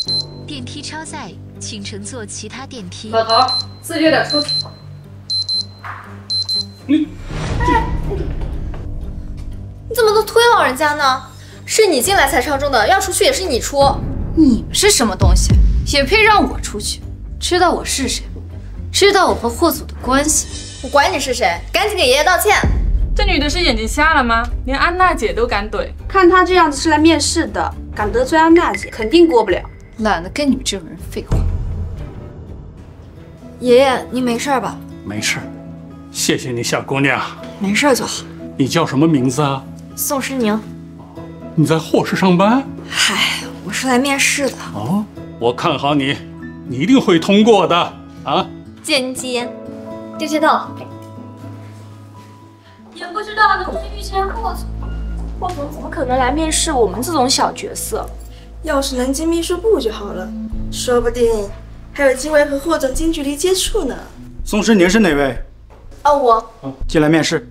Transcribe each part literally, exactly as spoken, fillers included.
电梯超载，请乘坐其他电梯。 老头，自觉点出去。 你， 你怎么都推老人家呢？是你进来才上钟的，要出去也是你出。 你们是什么东西，也配让我出去？知道我是谁，知道我和霍总的关系。 我管你是谁，赶紧给爷爷道歉。 这女的是眼睛瞎了吗？连安娜姐都敢怼， 看她这样子是来面试的，敢得罪安娜姐，肯定过不了。 懒得跟你们这种人废话。 爷爷，您没事吧？ 没事，谢谢你，小姑娘。 没事就好。 你叫什么名字啊？ 宋诗宁。 你在霍氏上班？ 嗨，我是来面试的。 哦，我看好你，你一定会通过的啊！ 借您吉言。电梯到。 也不知道能不能遇见霍总。霍总怎么可能来面试我们这种小角色？ 要是能进秘书部就好了，说不定还有机会和霍总近距离接触呢。 宋诗宁是哪位？ 啊，我。 进来面试。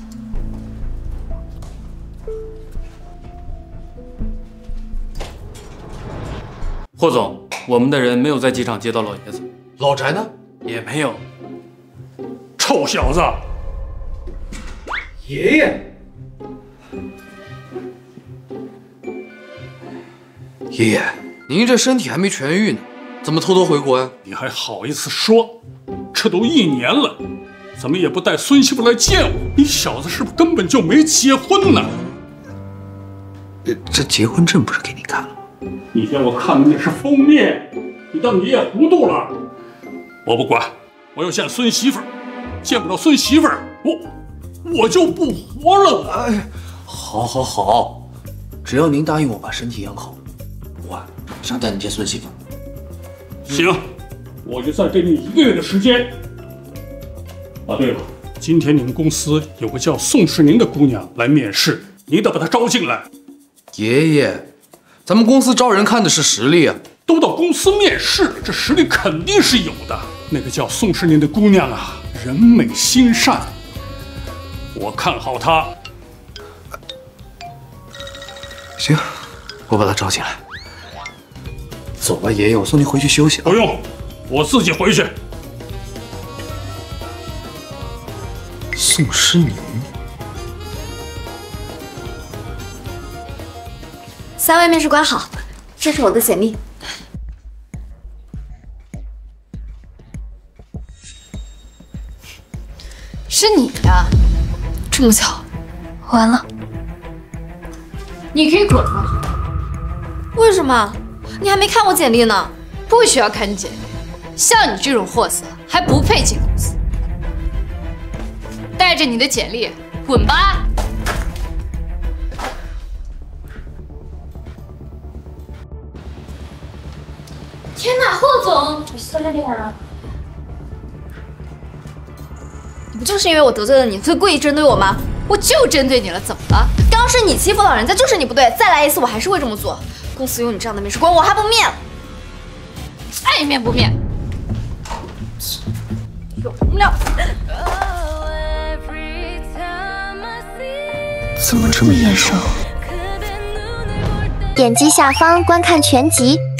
霍总，我们的人没有在机场接到老爷子。 老翟呢？ 也没有。 臭小子！ 爷爷，爷爷，您这身体还没痊愈呢，怎么偷偷回国呀？ 你还好意思说？这都一年了，怎么也不带孙媳妇来见我？你小子是不是根本就没结婚呢？ 这结婚证不是给你看了吗？ 你见我看的那是封面，你当爷爷糊涂了？我不管，我要见孙媳妇儿，见不到孙媳妇儿，我我就不活了！我哎，好，好，好，只要您答应我把身体养好，我马上带你见孙媳妇。 行，我就再给你一个月的时间。啊，对了，今天你们公司有个叫宋世宁的姑娘来面试，你得把她招进来。 爷爷。咱们公司招人看的是实力啊！ 都到公司面试了，这实力肯定是有的。那个叫宋世宁的姑娘啊，人美心善，我看好她。 行，我把她招进来。走吧，爷爷，我送你回去休息啊。 不用，我自己回去。 宋诗宁。 三位面试官好，这是我的简历。 是你呀、啊？ 这么巧，完了。 你可以滚了。 为什么？你还没看我简历呢。 不需要看你简历，像你这种货色还不配进公司。带着你的简历滚吧。天哪，霍总， 你撕了脸啊！ 你不就是因为我得罪了你，所以故意针对我吗？ 我就针对你了，怎么了？ 刚刚是你欺负老人家，就是你不对，再来一次我还是会这么做。公司有你这样的面试官，我还不面？ 爱面不面？ 有料！ 怎么这么眼熟？点击下方观看全集。